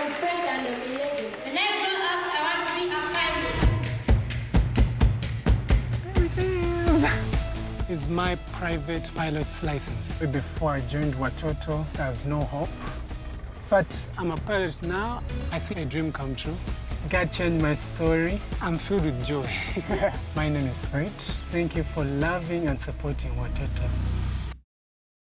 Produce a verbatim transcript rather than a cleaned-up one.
I'm Frank and I'm eleven. When I grow up, I want to be a pilot. There it is. It's my private pilot's license. Before I joined Watoto, there was no hope. But I'm a pilot now. I see a dream come true. God changed my story. I'm filled with joy. My name is Fred. Thank you for loving and supporting Watoto.